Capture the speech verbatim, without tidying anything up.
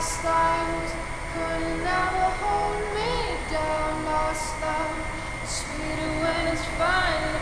past lives could never hold me down. Lost love, sweeter when it's finally